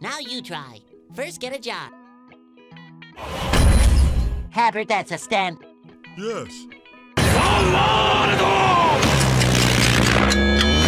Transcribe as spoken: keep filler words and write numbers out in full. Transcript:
Now you try. First, get a job. Habbert, that's a stand. Yes. Salvador!